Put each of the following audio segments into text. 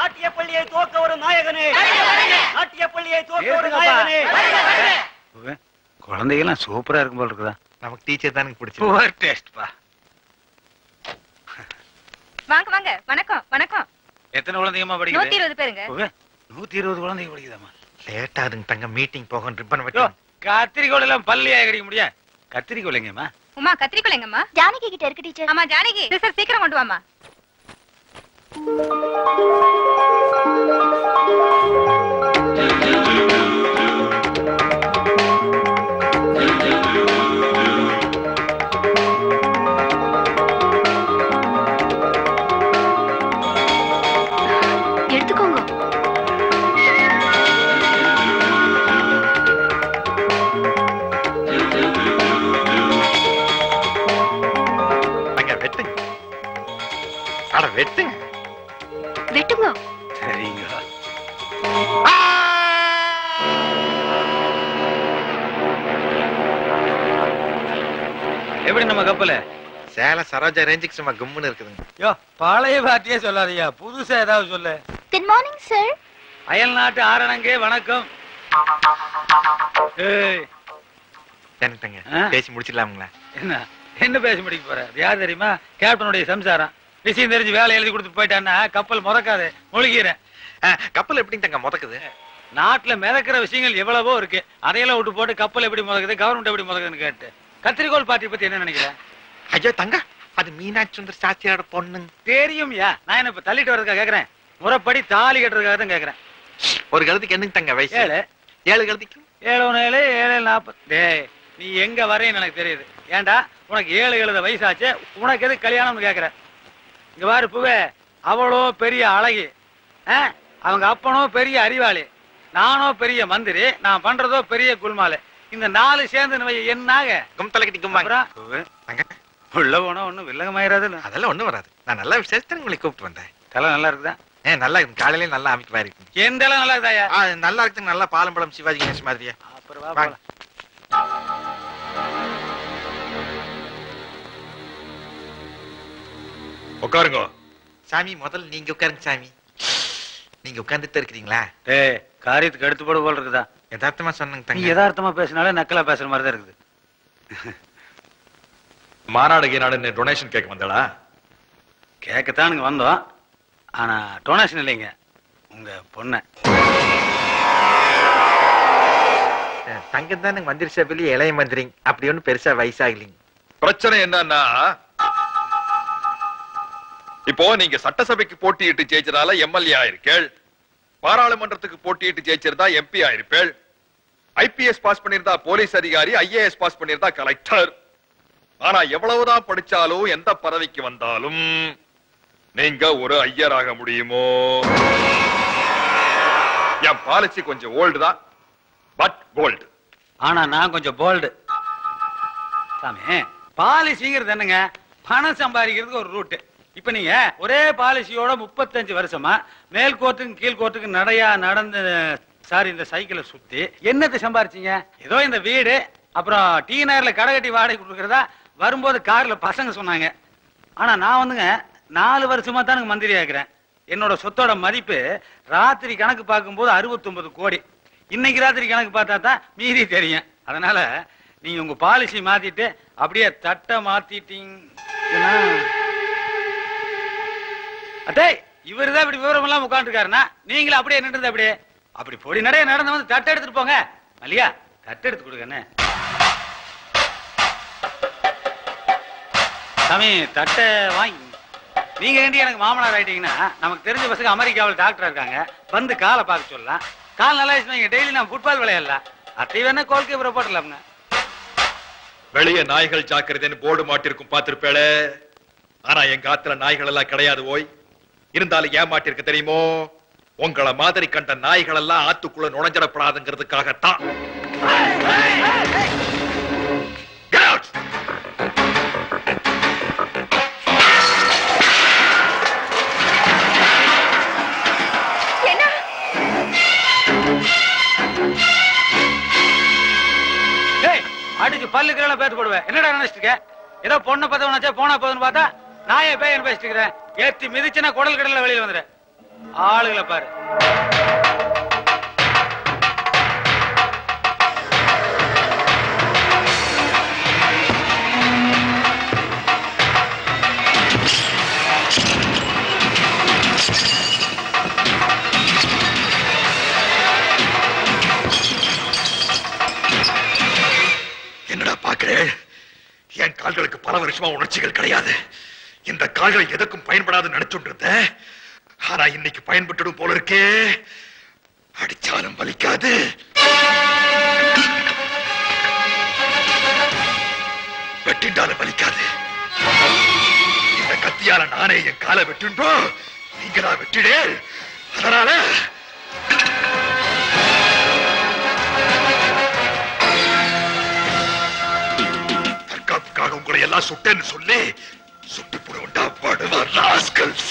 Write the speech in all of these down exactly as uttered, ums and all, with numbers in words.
நாட்டிய பள்ளியை துவக்க ஒரு நாயகனே, நாட்டிய பள்ளியை துவக்க ஒரு நாயகனே. குழந்தைகள்லாம் சூப்பரா இருக்கும் போல இருக்குதா? நமக்கு டீச்சர் தானே பிடிச்சது. டேஸ்ட்பா. வாங்க வாங்க. வணக்கம் வணக்கம். எத்தனை குழந்தைங்கம்மா படிக்குது? நூத்தி இருபது பேருங்க. நூத்தி இருபது குழந்தைங்க படிக்குதாம்மா? லேட் ஆகுதுங்க தங்க, மீட்டிங் போக ரிப்பன் வெட்ட. கத்திரிக்கோள் எல்லாம் பள்ளியா கிடைக்க முடியும். கத்திரிக்கோள் எங்கம்மா? உமா கத்திரிக்கோள் எங்கம்மா? ஜானகி கிட்ட இருக்கு டீச்சர். ஆமா ஜானகி. சார் சீக்கிரம் கொண்டு வாமா. எடுத்துக்கோங்க. அங்க வெட்டுங்க. அட வெட்டுங்க. வெட்டுங்க. சரிங்க. எப்படி நம்ம கப்பல? சேல சரோஜா ரேஞ்சுக்கு சும்மா கும்முன்னு இருக்குதுங்க. யோ பழைய பாட்டியே சொல்லாதயா, புதுசா ஏதாவது சொல்லு. Good morning sir. அயல் நாட்டு ஆரணங்கே வணக்கம். ஏய் தங்க பேசி முடிச்சிடலாமுங்களா? என்ன என்ன பேசி முடிக்க போற? யார் தெரியுமா? கேப்டனுடைய சம்சாரம். விஷயம் தெரிஞ்சு வேலை எழுதி கொடுத்து போயிட்டான்னா கப்பல் முதக்காது, முழுகிறேன். கப்பல் எப்படிங்க தங்க முதக்குது? நாட்டுல மிதக்கிற விஷயங்கள் எவ்வளவோ இருக்கு, அதையெல்லாம் விட்டு போட்டு கப்பல் எப்படி முதக்குது, கவர்மெண்ட் எப்படி முதக்குதுன்னு கேட்டு கத்திரிக்கோள் பார்ட்டி பத்தி என்ன நினைக்கிறேன்? ஐயோ தங்க, அது மீனாட்சி சுந்தர் சாஸ்திரியோட பொண்ணு. தெரியும் யா, நான் என்ன இப்ப தள்ளிட்டு வரதுக்காக கேக்குறேன், முறைப்படி தாலி கட்டுறதுக்காக தான் கேக்குறேன். ஒரு கழுத்துக்கு என்னங்க தங்க வயசு? ஏழு. ஏழு கழுத்துக்கு ஏழு ஒண்ணு ஏழு ஏழு நாற்பது. டேய் நீ எங்க வரையும் எனக்கு தெரியுது. ஏண்டா உனக்கு ஏழு எழுத வயசாச்சு, உனக்கு எது கல்யாணம்னு கேக்குற? இங்க பாரு பூவே, அவளோ பெரிய அழகி, அவங்க அப்பனோ பெரிய அறிவாளி, நானோ பெரிய மந்திரி, நான் பண்றதோ பெரிய குல்மாலு. இந்த நாலு சேர்ந்து என்னாக கும்தலை கும்பாங்க. உள்ள போனா ஒண்ணும் வில்லங்கமாயிராது. அதெல்லாம் ஒண்ணும் வராது. நான் நல்லா விசேஷத்தை உங்களை கூப்பிட்டு வந்தேன். தலை நல்லா இருக்குதா? ஏ நல்லா இருக்கு. காலையில நல்லா அமைப்பு இருக்கு. எந்த எல்லாம் நல்லா இருக்குதாயா? நல்லா இருக்கு. நல்லா பாலம்பழம் சிவாஜி கணேஷ் மாதிரியா. அப்புறம் வா. உட்காருங்க சாமி. முதல்ல நீங்க உட்காருங்க சாமி. நீங்க உட்கார்ந்துட்டு இருக்கிறீங்களா? டேய் காரியத்துக்கு எடுத்து போட போல இருக்குதா? யதார்த்தமா சொன்னங்க தங்க. நீ யதார்த்தமா பேசினாலே நக்கலா பேசுற மாதிரி தான் இருக்குது. மாநாடு நாடு டொனேஷன் கேட்க வந்தடா? கேட்கத்தானுங்க வந்தோம், ஆனா டொனேஷன் இல்லைங்க, உங்க பொண்ண. தங்கம் தானே மந்திரி சபையில இளைய மந்திரி, அப்படி ஒண்ணு பெருசா வயசாகலிங்க. பிரச்சனை என்னன்னா, இப்போ நீங்க சட்டசபைக்கு போட்டியிட்டு ஜெயிச்சதால எம்எல்ஏ ஆயிருக்கேள், பாராளுமன்றத்துக்கு போட்டியிட்டு ஜெயிச்சிருந்தா எம்பி ஆயிருப்பேள், ஐபிஎஸ் பாஸ் பண்ணிருந்தா போலீஸ் அதிகாரி, ஐஏஎஸ் பாஸ் பண்ணிருந்தா கலெக்டர். ஆனா எவ்வளவுதான் படிச்சாலும் எந்த பதவிக்கு வந்தாலும் நீங்க ஒரு ஐயராக முடியுமோ? என் பாலிசி கொஞ்சம் ஓல்டு தான், பட் கோல்டு. ஆனா நான் கொஞ்சம் போல்டு சாமி. பாலிசிங்கிறது என்னங்க? பணம் சம்பாதிக்கிறதுக்கு ஒரு ரூட். இப்ப நீங்க ஒரே பாலிசியோட முப்பத்தஞ்சு வருஷமா மேல் கோர்ட்டுக்கு கீழ் கோர்ட்டுக்கு நடையா நடந்து சாரி இந்த சைக்கிளை சுத்தி என்னத்தை சம்பாரிச்சீங்க? ஏதோ இந்த வீடு, அப்புறம் டீ நகர்ல கடை கட்டி வாடகை கொடுக்கறதா வரும்போது கார்ல பசங்க சொன்னாங்க. ஆனா நான் வந்துங்க நாலு வருஷமா தான் எனக்கு மந்திரி ஆகிறேன். என்னோட சொத்தோட மதிப்பு ராத்திரி கணக்கு பார்க்கும்போது அறுபத்தி ஒன்பது கோடி. இன்னைக்கு ராத்திரி கணக்கு பார்த்தா தான் மீறி தெரியும். அதனால நீங்க உங்க பாலிசி மாத்திட்டு அப்படியே தட்டை மாத்திட்டீங்கன்னா, அட்டே இவருதான் இப்படி விவரம் எல்லாம் உட்காந்துருக்காருன்னா நீங்களும் அப்படியே நின்றது அப்படியே அப்படி பொடி நடைய நடந்து வந்து தட்டை எடுத்துட்டு போங்க. மல்லியா தட்டை எடுத்து கொடுக்கண்ணே. சாமி தட்டை வாங்கி நீங்க ரெண்டு எனக்கு மாமனார் ஆயிட்டீங்கன்னா நமக்கு தெரிஞ்ச பசங்க அமெரிக்காவில் டாக்டர் இருக்காங்க, வந்து காலை பார்க்க சொல்லலாம். கால் நல்லா டெய்லி நான் ஃபுட்பால் விளையாடலாம். அத்தை வேணா கோல் கீப்பரை போட்டலாம்ங்க. வெளியே நாய்கள் ஜாக்கிரதைன்னு போர்டு மாட்டிருக்கும் பார்த்திருப்பேளே. ஆனா எங்க ஆத்துல நாய்கள் எல்லாம் கிடையாது. ஓய் இருந்தாலும் ஏமாட்டிருக்க தெரியுமோ? உங்களை மாதிரி கண்ட நாய்கள் எல்லாம் ஆத்துக்குள்ள நுழைஞ்சிடப்படாதுங்கிறதுக்காகத்தான். அடிச்சு பல்லுக்கு பேத்து போடுவேன். என்னடா நினைச்சிட்டு ஏதோ பொண்ணை பத்தவனாச்சா போனா போதுன்னு பார்த்தா நாயே பேய் பேசிட்டு இருக்கிறேன். ஏத்தி மிதிச்சுன்னா குடல் கடல்ல வெளியில வந்துடுறேன். ஆளுகளை பாரு. என்னடா பாக்குறேன்? என் கால்களுக்கு பல வருஷமா உணர்ச்சிகள் கிடையாது. இந்த கால்கள் எதற்கும் பயன்படாது நினைச்சுட்டு இருந்தேன். ஆனா இன்னைக்கு பயன்பட்டுடும் போல இருக்கே. அடிச்சாலும் வலிக்காது. வெட்டிண்டாலும் வலிக்காது. இந்த கத்தியால நானே என் காலை வெட்டுன்றோம். நீங்களா வெட்டிடே. அதனால தற்காப்புக்காக உங்களை எல்லாம் சுட்டேன்னு சொல்லி சுட்டு போடுவா படுவா ராஸ்கல்ஸ்.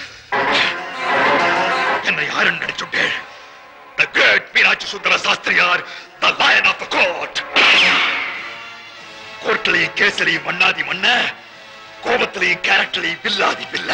என்னை யாருன்னு நினைச்சுட்டேன்? The great Meenakshi Sundara Sastriyar, the lion of the court. கோர்ட்லையும் கேசலையும் மண்ணாதி மண்ண, கோபத்திலையும் கேரக்டர்லையும் வில்லாதி வில்ல.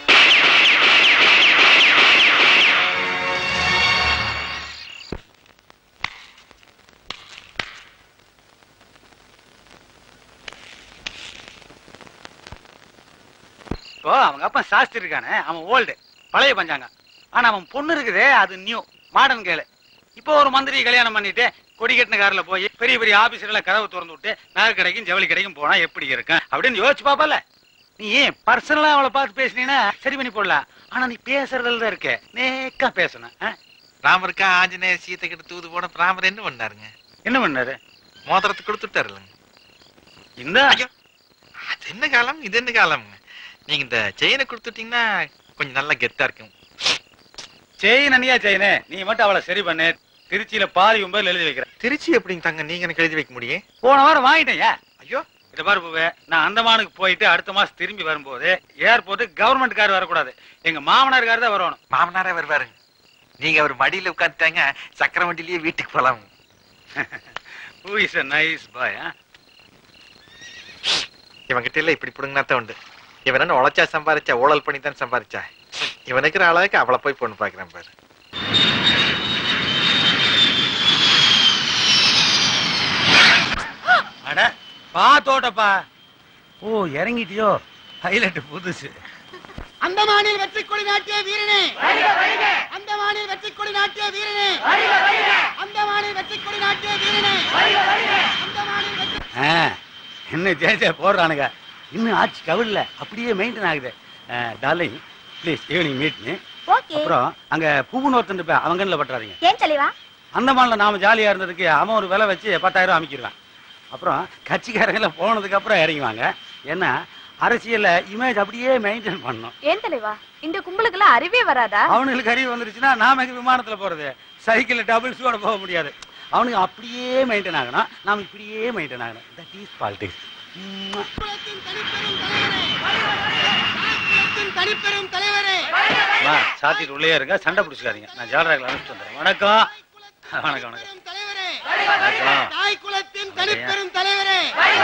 இப்போ அவங்க அப்பா சாஸ்திரி இருக்கானே, அவன் ஓல்டு பழைய பஞ்சாங்க. ஆனா அவன் பொண்ணு இருக்குதே அது நியூ மாடர்ன் கேளு. இப்போ ஒரு மந்திரி கல்யாணம் பண்ணிட்டு கொடி கட்டின கார்ல போய் பெரிய பெரிய ஆபீசர்ல கதவு திறந்து விட்டு நகை கடைக்கும் ஜவுளி கடைக்கும் போனா எப்படி இருக்கும் அப்படின்னு யோசிச்சு பாப்பல. நீ ஏன் பர்சனலா அவளை பார்த்து பேசினீங்கன்னா சரி பண்ணி போடலாம். ஆனா நீ பேசுறதுல தான் இருக்க, நேக்கா பேசணும். ராமருக்கா ஆஞ்சநேயர் சீத்தை கிட்ட தூது போன ராமர் என்ன பண்ணாருங்க? என்ன பண்ணாரு? மோதிரத்தை கொடுத்துட்டாருங்க. இந்த ஐயோ, அது என்ன காலம் இது என்ன காலம்? நீங்க இந்த செயினை கொடுத்துட்டீங்கன்னா கொஞ்சம் நல்லா கெத்தா இருக்கும். செயின் அண்ணியா செயினு, நீ மட்டும் அவளை சரி பண்ணு. திருச்சியில பாதி ஒன்பதுல எழுதி வைக்கிறேன். திருச்சி எப்படிங்க தங்க நீங்க எனக்கு எழுதி வைக்க முடியும்? போன வாரம் வாங்கிட்டேன். ஐயோ, இத பாரு பூவே, நான் அந்தமானுக்கு போயிட்டு அடுத்த மாசம் திரும்பி வரும்போது ஏர்போர்ட் கவர்மெண்ட் கார் வரக்கூடாது, எங்க மாமனார் கார் தான் வரணும். மாமனாரே வருவாருங்க. நீங்க அவர் மடியில உட்காந்துட்டாங்க, சக்கர வண்டியிலேயே வீட்டுக்கு போலாம். Who is a nice boy, huh? இவன்கிட்ட இல்ல இப்படி புடுங்கினாத்தான் உண்டு. இவன் என்ன உழைச்சா சம்பாதிச்சா, ஊழல் பண்ணி தான் சம்பாதிச்சா. இவனுக்கு அளவுக்கு அவளை போய் பொண்ணு பாக்குறேன் பாரு. அட பாத்தோட்டப்பா. ஓ இறங்கிட்டியோ? ஹைலைட் புதுசு. அந்தமானில் வெற்றி கொடி நாட்டிய வீரனே, அந்தமானில் வெற்றி கொடி நாட்டிய வீரனே, அந்தமானில் வெற்றி கொடி நாட்டிய வீரனே, அந்தமானில் வெற்றி. என்ன ஜெயஜெய போடுறானுங்க, இன்னும் ஆட்சி கவிழ்ல அப்படியே மெயின்டைன் ஆகுது. Darling please evening meet me. அப்புறம் அங்க பூவுன்னு ஒருத்தன் இருப்பேன், அவங்க கண்ணில் பட்டுறாதீங்க. ஏன் தலைவா? அந்தமான்ல நாம ஜாலியா இருந்ததுக்கு அவன் ஒரு விலை வச்சு பத்தாயிரம் ரூபாய் அமைக்கிடுவான். அப்புறம் கட்சிக்காரங்கள போனதுக்கு அப்புறம் இறங்குவாங்க. ஏன்னா அரசியல்ல இமேஜ் அப்படியே மெயின்டைன் பண்ணணும். ஏன் தலைவா, இந்த கும்பலுக்கு எல்லாம் அறிவே வராதா? அவனுக்கு அறிவு வந்துருச்சுன்னா நாம விமானத்துல போறது, சைக்கிள் டபுள்ஸோட போக முடியாது. அவனுக்கு அப்படியே மெயின்டைன் ஆகணும், நாம இப்படியே மெயின்டைன் ஆகணும். That is politics. தனிப்பெரும் தலைவரே, சாத்திட்டு உள்ளே இருங்க, சண்டை பிடிச்சிக்காதீங்க. நான் ஜாலராக்கள் அனுப்பிச்சு வந்துடுறேன். வணக்கம் வணக்கம் வணக்கம். தாய் குலத்தின் தனிப்பெரும் தலைவரே,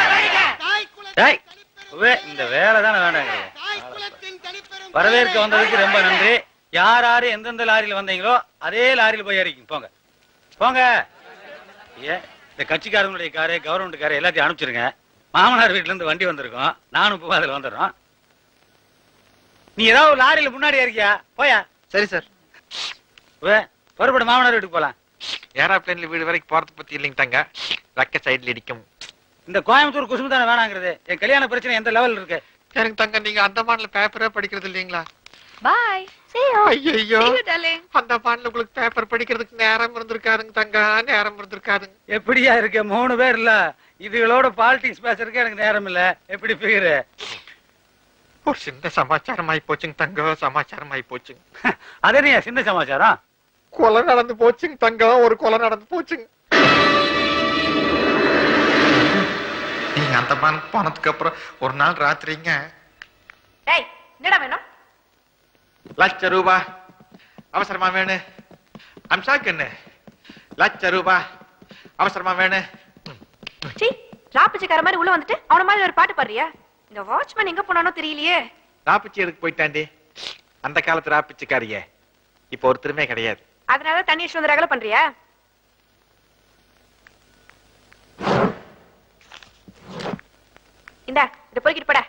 இந்த வேலை தானே வேண்டாங்க. வரவேற்க வந்ததுக்கு ரொம்ப நன்றி. யார் யாரு எந்தெந்த லாரியில வந்தீங்களோ அதே லாரியில போய் இறக்கிங்க போங்க போங்க. ஏ இந்த கட்சிக்காரங்களுடைய காரு கவர்மெண்ட் காரு எல்லாத்தையும் அனுப்பிச்சிருங்க. மாமனார் வீட்டுல இருந்து வண்டி வந்திருக்கோம், நானும் இப்போ அதுல வந்துடுறோம். நீ ஏதாவது லாரியில முன்னாடி இருக்கியா? போயா. சரி சார். புறப்பட மாமனார் வீட்டுக்கு போலாம். ஏரோப்ளேன்ல வீடு வரைக்கும் போறது பத்தி இல்லைங்க, ரெக்க சைடுல இடிக்கும். இந்த கோயம்புத்தூர் குசும்பு தானே வேணாங்கிறது. என் கல்யாண பிரச்சனை எந்த லெவல் இருக்கு? எனக்கு தங்க நீங்க அந்தமான்ல பேப்பரே படிக்கிறது இல்லீங்களா? பாய். see you. ஐயோ, see you darling. அந்தமான்ல உங்களுக்கு பேப்பர் படிக்கிறதுக்கு நேரம் இருந்திருக்காதுங்க தங்க, நேரம் இருந்திருக்காதுங்க. எப்படியா இருக்க? மூணு பேர் இல்ல, இதுகளோட பாலிடிக்ஸ் பேசுறதுக்கு எனக்கு நேரம் இல்ல. எப்படி போயிரு? ஒரு சின்ன சமாச்சாரம் ஆயி போச்சுங்க தங்க, சமாச்சாரம் ஆயி போச்சுங்க. அதே சின்ன சமாச்சாரம். கொலை நடந்து போச்சுங்க தங்கம், ஒரு கொலை நடந்து போச்சுங்க. நீங்க அந்தமான் போனதுக்கு அப்புறம் ஒரு நாள் ராத்திரிங்க. டேய் என்னடா வேணும்? லட்ச ரூபா அவசரமா வேணும். அம்சாக்கு என்ன லட்ச ரூபா அவசரமா வேணும். சீ, ராப்பிச்சக்கார மாதிரி உள்ள வந்துட்டு அவன மாதிரி ஒரு பாட்டு பாடுறியா? இந்த வாட்ச்மேன் எங்க போனானோ தெரியலையே. ராப்பிச்சி எதுக்கு போயிட்டாண்டி? அந்த காலத்து ராப்பிச்சுக்காரிய இப்ப ஒருத்தருமே கிடையாது. அதனால தண்ணி இஷ்டம் வந்து ரகல பண்றியா? இந்தா இத பொறுக்கிட்டு போடா.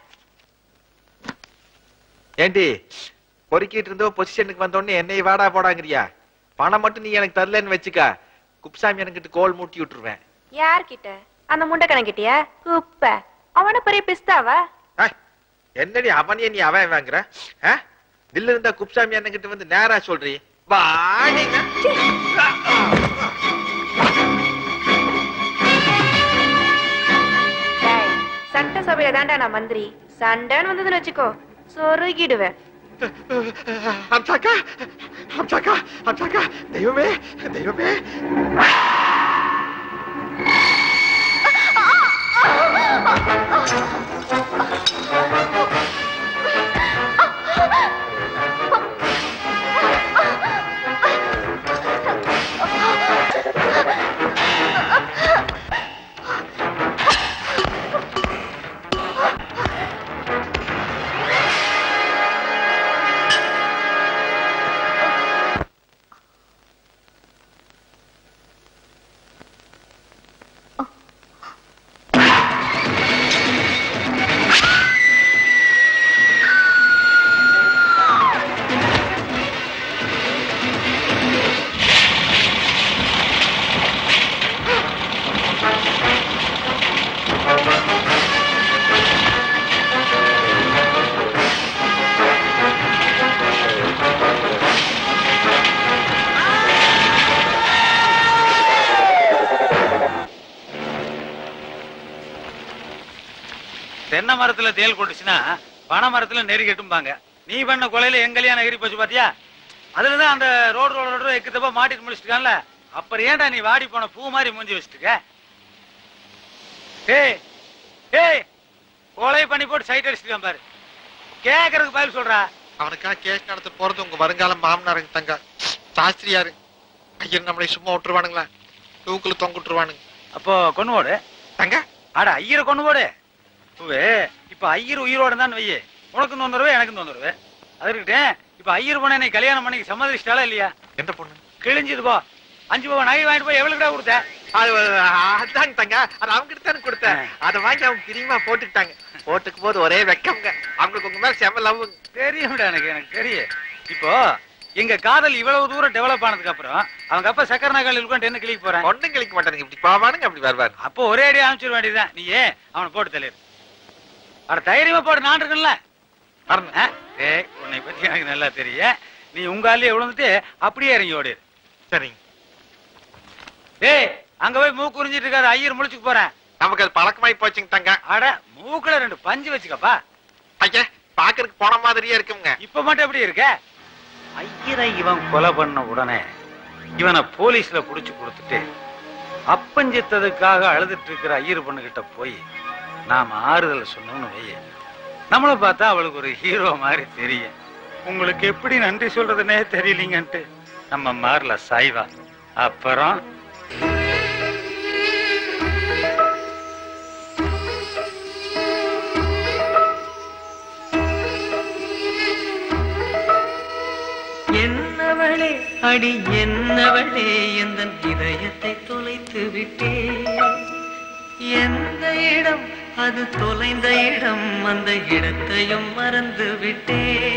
ஏண்டி பொறுக்கிட்டு இருந்தோ பொசிஷனுக்கு வந்தோடனே என்னை வாடா போடாங்கறியா? பணம் மட்டும் நீ எனக்கு தரலன்னு வச்சுக்கா, குப்சாமி எனக்கு கோல் மூட்டி விட்டுருவேன். யார்கிட்ட? அந்த முண்டக்கணங்கிட்டியா? குப்ப அவன பெரிய பிஸ்தாவா? என்னடி அவனையே நீ அவன் வாங்குற? தில்ல இருந்தா குப்சாமி அண்ணங்கிட்ட வந்து நேரா சொல்றீ வாடிங்க. சட்டசபையில தாண்டா நான் மந்திரி. சண்டைன்னு வந்ததுன்னு வச்சுக்கோ சொருகிடுவேன். அம்சாக்கா அம்சாக்கா அம்சாக்கா தெய்வமே தெய்வமே. தென்னை மரத்துல தேல் கொட்டுச்சுன்னா பனை மரத்துல நெறி கட்டும்பாங்க. நீ பண்ண கொலையில எங்கலையா நெறி போச்சு பாத்தியா? அதுலதான் அந்த ரோடு ரோடு எக்குத்தப்பா மாட்டிட்டு முடிச்சுட்டான்ல. அப்புறம் ஏன்டா நீ வாடி போன பூ மாதிரி மூஞ்சி வச்சுட்டுக்க? ஏய் ஏய் கொலை பண்ணி போட்டு சைட் அடிச்சுட்டான் பாரு. கேக்குறதுக்கு பதில் சொல்றா. அவனுக்கா கேக் நடத்த போறது உங்க வருங்காலம் மாமனாருங்க தங்க சாஸ்திரியாரு. ஐயர் நம்மளை சும்மா விட்டுருவானுங்களா? தூக்குல தொங்க விட்டுருவானுங்க. அப்போ கொண்டு போடு தங்க. ஆட ஐயரை கொண்டு போடு. இப்ப ஐயர் உயிரோட தான் வையே, உனக்கு தொந்தரவு எனக்கு தொந்தரவு. அது இருக்கட்டேன். இப்ப ஐயர் பொண்ணு என்னை கல்யாணம் பண்ணி சம்மதிச்சிட்டாளா இல்லையா? எந்த பொண்ணு? கிழிஞ்சது போ. அஞ்சு போ நகை வாங்கிட்டு போய் எவ்வளவு கிட்ட கொடுத்த? அதுதாங்க தங்க, அது அவங்க கிட்ட தானே கொடுத்தேன். அதை வாங்கி அவங்க பிரியமா போட்டுக்கிட்டாங்க. போட்டுக்கும் போது ஒரே வெக்கம்ங்க. அவங்களுக்கு உங்க மேல செம லவ். தெரியும்டா எனக்கு எனக்கு தெரியும். இப்போ எங்க காதல் இவ்வளவு தூரம் டெவலப் ஆனதுக்கு அப்புறம் அவங்க அப்பா சக்கர நகல் உட்காந்து என்ன கிளிக்க போறேன்? ஒன்னும் கிளிக்க மாட்டானுங்க. இப்படி போவானுங்க அப்படி வருவாரு. அப்போ ஒரே அடி அனுப்பிச்சிட வேண்டியதுதான். நீ ஏன் அவனை போட்டு தள்ளிடு. அட தைரியமா போட்டு நான் இருக்கேன்ல. ஏய் உன்னை பத்தி எனக்கு நல்லா தெரியும். நீ உங்க ஆள்லயே விழுந்துட்டு அப்படியே இறங்கி ஓடிடு. சரிங்க. ஏய் அங்க போய் மூக்கு உறிஞ்சிட்டு இருக்காது. ஐயர் முழிச்சுக்கு போறேன். நமக்கு அது பழக்கமாயி போச்சுங்க தங்க. அட மூக்குல ரெண்டு பஞ்சு வச்சுக்கப்பா. ஐயா பாக்குறதுக்கு போன மாதிரியே இருக்குங்க. இப்ப மட்டும் எப்படி இருக்க? ஐயரை இவன் கொலை பண்ண உடனே இவனை போலீஸ்ல புடிச்சு கொடுத்துட்டு அப்பஞ்சித்ததுக்காக அழுதுட்டு இருக்கிற ஐயர் பொண்ணு கிட்ட போய் நாம ஆறுதல் சொன்னோம்னு வைய, நம்மளை பார்த்தா அவளுக்கு ஒரு ஹீரோ மாதிரி தெரியும். உங்களுக்கு எப்படி நன்றி சொல்றதுன்னே தெரியலீங்கன்ட்டு நம்ம மாறல சாய்வா. அப்புறம் என்னவளே அடி என்னவளே எந்தன் இதயத்தை தொலைத்து விட்டே. எந்த இடம் அது தொலைந்த இடம், அந்த இடத்தையும் மறந்து விட்டே.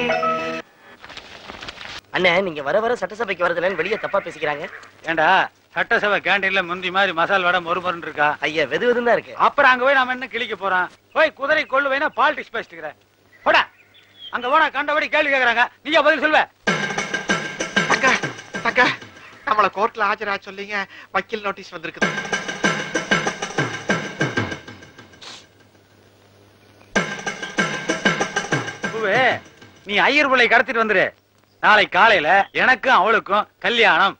அண்ணே நீங்க வர வர சட்டசபைக்கு வரதுலன்னு வெளியே தப்பா பேசிக்கிறாங்க. ஏண்டா சட்டசபை கேண்டீன்ல முந்தி மாதிரி மசால் வடை மொறுமொருன்னு இருக்கா? ஐயா வெது வெதுன்னு தான் இருக்கு. அப்புறம் அங்க போய் நாம என்ன கிளிக்க போறோம்? போய் குதிரை கொள்ளு வேணா பாலிடிக்ஸ் பேசிட்டு போடா. அங்க போனா கண்டபடி கேள்வி கேக்குறாங்க. நீங்க பதில் சொல்வ? தங்க தங்க நம்மள கோர்ட்ல ஆஜரா சொல்லிங்க. வக்கீல் நோட்டீஸ் வந்திருக்குது. நீ ஐயர் பிள்ளை கடத்திட்டு வந்துரு. நாளை காலையில எனக்கும் அவளுக்கும் கல்யாணம்.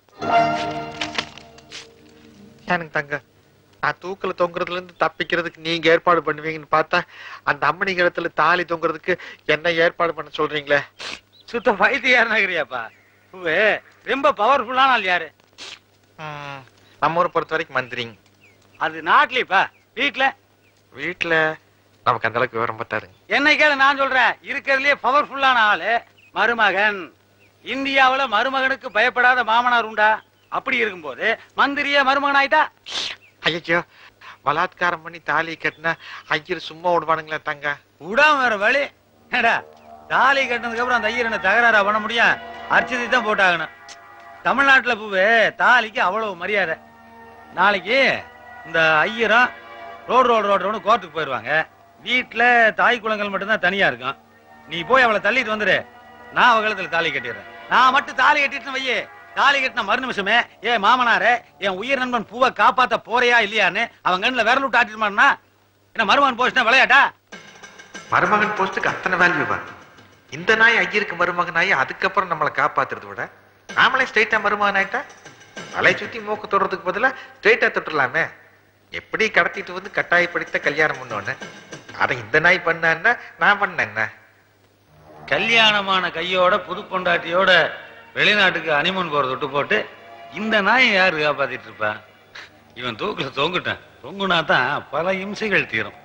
எனக்கு தங்க நான் தூக்கல தொங்குறதுல இருந்து தப்பிக்கிறதுக்கு நீங்க ஏற்பாடு பண்ணுவீங்கன்னு பார்த்தா அந்த அம்மணி இடத்துல தாலி தொங்குறதுக்கு என்ன ஏற்பாடு பண்ண சொல்றீங்களே? சுத்த பைத்தியார் நகரியாப்பா. ரொம்ப பவர்ஃபுல்லான ஆள் யாரு? நம்ம ஊரை பொறுத்த வரைக்கும் மந்திரிங்க. அது நாட்டிலேப்பா. வீட்டுல வீட்டுல நமக்கு அந்த அளவுக்கு விவரம் பார்த்தாரு. என்னை கேளு நான் சொல்றேன். இருக்கிறதுலயே பவர்ஃபுல்லான ஆளு மருமகன். இந்தியாவுல மருமகனுக்கு பயப்படாத மாமனார் உண்டா? அப்படி இருக்கும்போது மந்திரியே மருமகன் ஆயிட்டா? ஐயோ, பலாத்காரம் பண்ணி தாலி கட்டினா ஐயர் சும்மா விடுவானுங்களா தங்க? விடாம வேற வழி ஏடா? தாலி கட்டினதுக்கு அப்புறம் அந்த ஐயர் என்ன தகராறா பண்ண முடியும்? அர்ச்சனை தான் போட்டாகணும். தமிழ்நாட்டுல பூவே தாலிக்கு அவ்வளவு மரியாதை. நாளைக்கு இந்த ஐயரும் ரோடு ரோடு ரோடு கோர்ட்டுக்கு போயிடுவாங்க. வீட்டுல தாய் குளங்கள் மட்டும்தான் தனியா இருக்கும். நீ போய் அவளை தள்ளிட்டு வந்துரு, நான் அவகளத்துல தாலி கட்டிடுறேன். நான் மட்டும் தாலி கட்டிட்டு வையே, தாலி கட்டின மறு நிமிஷமே ஏ மாமனாரே என் உயிர் நண்பன் பூவை காப்பாத்த போறியா இல்லையான்னு அவன் கண்ணுல விரல் விட்டு ஆட்டிருமான்னா என்ன மருமகன் போஸ்ட்னா விளையாட்டா? மருமகன் போஸ்டுக்கு அத்தனை வேல்யூவா? இந்த நாய் ஐயருக்கு மருமகன் ஆகி அதுக்கப்புறம் நம்மளை காப்பாத்துறத விட நாமளே ஸ்ட்ரெயிட்டா மருமகன் ஆயிட்டா தலை சுத்தி மூக்கு தொடுறதுக்கு பதிலா ஸ்ட்ரெயிட்டா தொட்டுலாமே. எப்படி கடத்திட்டு வந்து கட்டாயப்படுத்த கல்யாணம் பண்ணோன்னு அதை இந்த நாய் பண்ண நான் பண்ண கல்யாணமான கையோட புது பொண்டாட்டியோட வெளிநாட்டுக்கு அனிமன் போற தொட்டு போட்டு இந்த நாயை யாரு காப்பாத்திட்டு இருப்பா? இவன் தூக்குல தொங்குட்டான். தொங்குனா தான் பல இம்சைகள் தீரும்.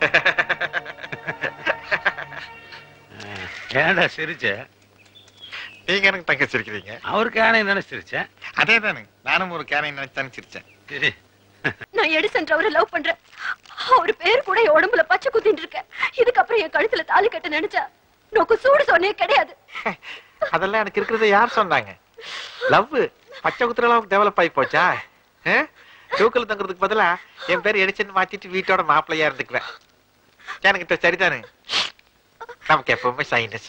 ஏண்டா சிரிச்ச? நீங்க எனக்கு தங்க சிரிக்கிறீங்க. அவரு கேனை நினைச்சிருச்சேன். அதே தானே, நானும் ஒரு கேனை நினைச்சானு சிரிச்சேன். சரி, நான் எடிசன் அவரை லவ் பண்றேன். அவரு பேர் கூட என் உடம்புல பச்சை குத்திட்டு இருக்கேன். இதுக்கப்புறம் என் கழுத்துல தாலி கட்ட நினைச்சா நோக்கு சூடு சொன்னே கிடையாது. அதெல்லாம் எனக்கு இருக்கிறத யார் சொன்னாங்க? லவ் பச்சை குத்துற அளவுக்கு டெவலப் ஆகி போச்சா? தூக்கல் தங்குறதுக்கு பதிலா என் பேர் எடிச்சன் மாத்திட்டு வீட்டோட மாப்பிள்ளையா இருந்துக்குவேன். எனக்கு சரிதானே? நமக்கு எப்பவுமே சைனஸ்.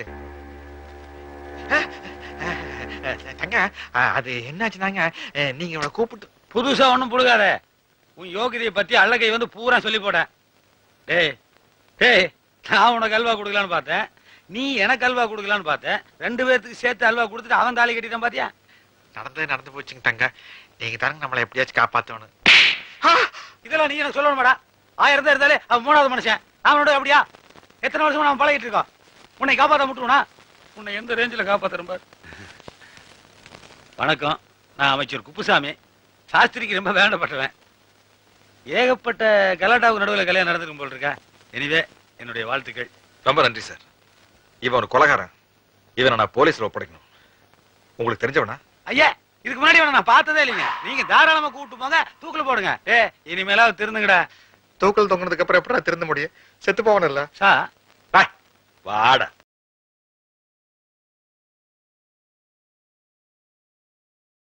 தங்க அது என்னாச்சுனாங்க, நீங்க இவனை கூப்பிட்டு புதுசா ஒண்ணும் புடுகாத. உன் யோகிதையை பத்தி அழகை வந்து பூரா சொல்லி போட. டேய் டேய், நான் உனக்கு அல்வா கொடுக்கலான்னு பார்த்தேன், நீ எனக்கு அல்வா கொடுக்கலான்னு பார்த்தேன். ரெண்டு பேர்த்துக்கு சேர்த்து அல்வா கொடுத்துட்டு அவன் தாலி கட்டிட்டான் பாத்தியா? நடந்து நடந்து போச்சுங்க தங்க. நீங்க தானங்க நம்மளை எப்படியாச்சும் காப்பாத்தணும். இதெல்லாம் நீ எனக்கு சொல்லணுமாடா? ஆயிரம் தான் இருந்தாலே அவன் மூணாவது மனுஷன். அவனோட அப்படியா? எத்தனை வருஷமா நான் பழகிட்டு இருக்கோம். உன்னை காப்பாற்ற முட்டுவனா? உன்னை எந்த ரேஞ்சில காப்பாத்துறேன் பாரு. வணக்கம், நான் அமைச்சர் குப்புசாமி. சாஸ்திரிக்கு ரொம்ப வேண்டப்பட்டவன். ஏகப்பட்ட கலாட்டாவுக்கு நடுவில் கல்யாணம் நடந்திருக்கும் போல் இருக்கா? எனிவே என்னுடைய வாழ்த்துக்கள். ரொம்ப நன்றி சார். இவன் ஒரு கொலைகாரன். இவனை நான் போலீஸ்ல ஒப்படைக்கணும். உங்களுக்கு தெரிஞ்சவனா? ஐயா, இதுக்கு முன்னாடி இவனை நான் பார்த்ததே இல்லைங்க. நீங்க தாராளமா கூப்பிட்டு போங்க, தூக்கில போடுங்க. ஏ இனிமேலாவது திருந்துங்கடா. தூக்கல் தொங்கினதுக்கு அப்புறம் எப்படா திருந்த முடியும்? செத்து போவன இல்ல சா வாடா.